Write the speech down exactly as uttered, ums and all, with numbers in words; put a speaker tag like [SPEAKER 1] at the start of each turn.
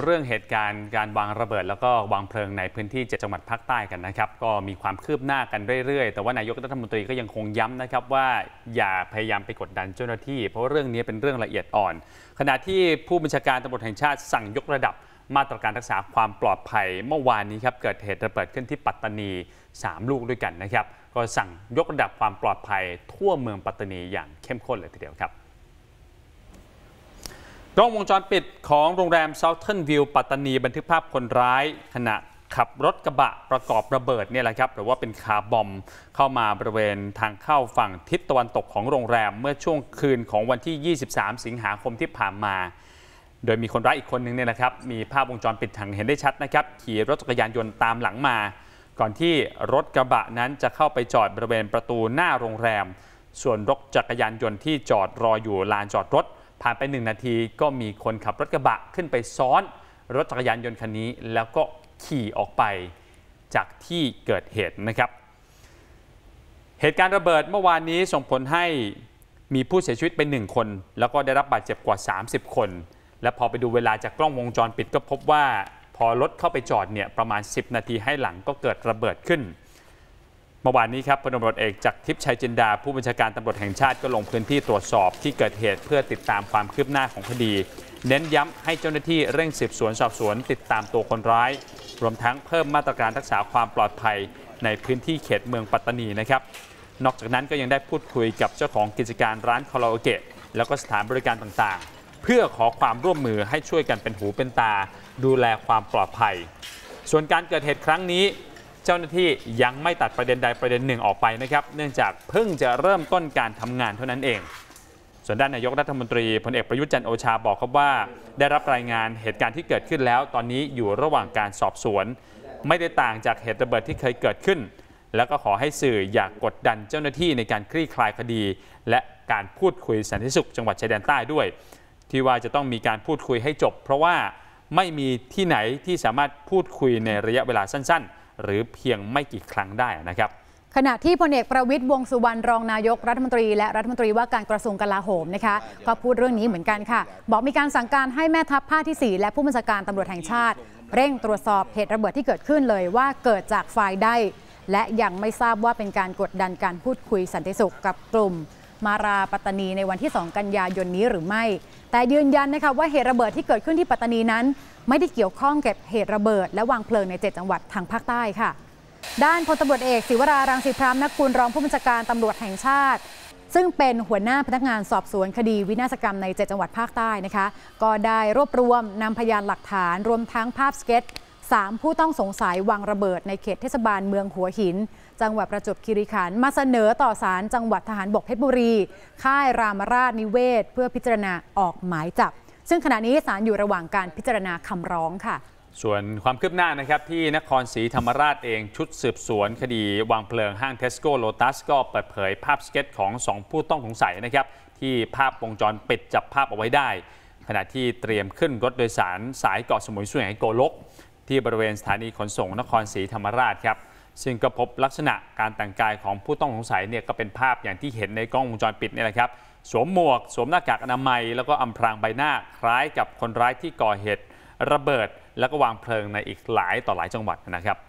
[SPEAKER 1] เรื่องเหตุการณ์การวางระเบิดแล้วก็วางเพลิงในพื้นที่เจ็ดจังหวัดภาคใต้กันนะครับก็มีความคืบหน้ากันเรื่อยๆแต่ว่านายกรัฐมนตรีก็ยังคงย้ำนะครับว่าอย่าพยายามไปกดดันเจ้าหน้าที่เพราะเรื่องนี้เป็นเรื่องละเอียดอ่อนขณะที่ผู้บัญชาการตำรวจแห่งชาติสั่งยกระดับมาตรการรักษาความปลอดภัยเมื่อวานนี้ครับเกิดเหตุระเบิดขึ้นที่ปัตตานีสามลูกด้วยกันนะครับก็สั่งยกระดับความปลอดภัยทั่วเมืองปัตตานีอย่างเข้มข้นเลยทีเดียวครับกล้องวงจรปิดของโรงแรม Southern View ปัตตานีบันทึกภาพคนร้ายขณะขับรถกระบะประกอบระเบิดเนี่ยแหละครับหรือว่าเป็นคาร์บอมเข้ามาบริเวณทางเข้าฝั่งทิศตะวันตกของโรงแรมเมื่อช่วงคืนของวันที่ยี่สิบสามสิงหาคมที่ผ่านมาโดยมีคนร้ายอีกคนนึงเนี่ยนะครับมีภาพวงจรปิดเห็นได้ชัดนะครับขี่รถจักรยานยนต์ตามหลังมาก่อนที่รถกระบะนั้นจะเข้าไปจอดบริเวณประตูหน้าโรงแรมส่วนรถจักรยานยนต์ที่จอดรออยู่ลานจอดรถผ่านไปหนึ่งนาทีก็มีคนขับรถกระบะขึ้นไปซ้อนรถจักรยานยนต์คันนี้แล้วก็ขี่ออกไปจากที่เกิดเหตุนะครับเหตุการณ์ระเบิดเมื่อวานนี้ส่งผลให้มีผู้เสียชีวิตเป็นหนึ่งคนแล้วก็ได้รับบาดเจ็บกว่าสามสิบคนและพอไปดูเวลาจากกล้องวงจรปิดก็พบว่าพอรถเข้าไปจอดเนี่ยประมาณสิบนาทีให้หลังก็เกิดระเบิดขึ้นเมื่อวานนี้ครับพลตำรวจเอกจักรทิพย์ชัยจินดาผู้บัญชาการตำรวจแห่งชาติก็ลงพื้นที่ตรวจสอบที่เกิดเหตุเพื่อติดตามความคืบหน้าของคดีเน้นย้ำให้เจ้าหน้าที่เร่งสืบสวนสอบสวนติดตามตัวคนร้ายรวมทั้งเพิ่มมาตรการรักษาความปลอดภัยในพื้นที่เขตเมืองปัตตานีนะครับนอกจากนั้นก็ยังได้พูดคุยกับเจ้าของกิจการร้านคาราโอเกะแล้วก็สถานบริการต่างๆเพื่อขอความร่วมมือให้ช่วยกันเป็นหูเป็นตาดูแลความปลอดภัยส่วนการเกิดเหตุครั้งนี้เจ้าหน้าที่ยังไม่ตัดประเด็นใดประเด็นหนึ่งออกไปนะครับเนื่องจากเพิ่งจะเริ่มต้นการทำงานเท่านั้นเองส่วนด้านนายกรัฐมนตรีพลเอกประยุทธ์จันทร์โอชาบอกครับว่าได้รับรายงานเหตุการณ์ที่เกิดขึ้นแล้วตอนนี้อยู่ระหว่างการสอบสวนไม่ได้ต่างจากเหตุระเบิดที่เคยเกิดขึ้นแล้วก็ขอให้สื่ออย่ากกดดันเจ้าหน้าที่ในการคลี่คลายคดีและการพูดคุยสันติสุขจังหวัดชายแดนใต้ด้วยที่ว่าจะต้องมีการพูดคุยให้จบเพราะว่าไม่มีที่ไหนที่สามารถพูดคุยในระยะเวลาสั้นๆหรือเพียงไม่กี่ครั้งได้นะครับ
[SPEAKER 2] ขณะที่พลเอกประวิตรวงษ์สุวรรณรองนายกรัฐมนตรีและรัฐมนตรีว่าการกระทรวงกลาโหมนะคะก็พูดเรื่องนี้เหมือนกันค่ะบอกมีการสั่งการให้แม่ทัพภาคที่สี่และผู้บัญชาการตำรวจแห่งชาติเร่งตรวจสอบเหตุระเบิดที่เกิดขึ้นเลยว่าเกิดจากฝ่ายใดและยังไม่ทราบว่าเป็นการกดดันการพูดคุยสันติสุขกับกลุ่มมาราปัตตานีในวันที่สองกันยายนนี้หรือไม่แต่ยืนยันนะคะว่าเหตุระเบิดที่เกิดขึ้นที่ปัตตานีนั้นไม่ได้เกี่ยวข้องกับเหตุระเบิดและวางเพลิงในเจ็ดจังหวัดทางภาคใต้ค่ะด้านพลตำรวจเอกศิวรารังสิพรามนกุลรองผู้บัญชาการตำรวจแห่งชาติซึ่งเป็นหัวหน้าพนักงานสอบสวนคดีวินาศกรรมในเจ็ดจังหวัดภาคใต้นะคะก็ได้รวบรวมนำพยานหลักฐานรวมทั้งภาพสเก็ตสามผู้ต้องสงสัยวางระเบิดในเขตเทศบาลเมืองหัวหินจังหวัดประจวบคีรีขันธ์มาเสนอต่อศาลจังหวัดทหารบกเพชรบุรีค่ายรามราชนิเวศเพื่อพิจารณาออกหมายจับซึ่งขณะนี้ศาลอยู่ระหว่างการพิจารณาคำร้องค่ะ
[SPEAKER 1] ส่วนความคืบหน้านะครับที่นครศรีธรรมราชเองชุดสืบสวนคดีวางเพลิงห้างเทสโก้โลตัสก็เปิดเผยภาพสเก็ตของสองผู้ต้องสงสัยนะครับที่ภาพวงจรปิดจับภาพเอาไว้ได้ขณะที่เตรียมขึ้นรถโดยสารสายเกาะสมุยสุไหงโกลกที่บริเวณสถานีขนส่งนครศรีธรรมราชครับซึ่งก็พบลักษณะการแต่งกายของผู้ต้องสงสัยเนี่ยก็เป็นภาพอย่างที่เห็นในกล้องวงจรปิดนี่แหละครับสวมหมวกสวมหน้ากากอนามัยแล้วก็อำพรางใบหน้าคล้ายกับคนร้ายที่ก่อเหตุระเบิดแล้วก็วางเพลิงในอีกหลายต่อหลายจังหวัดนะครับ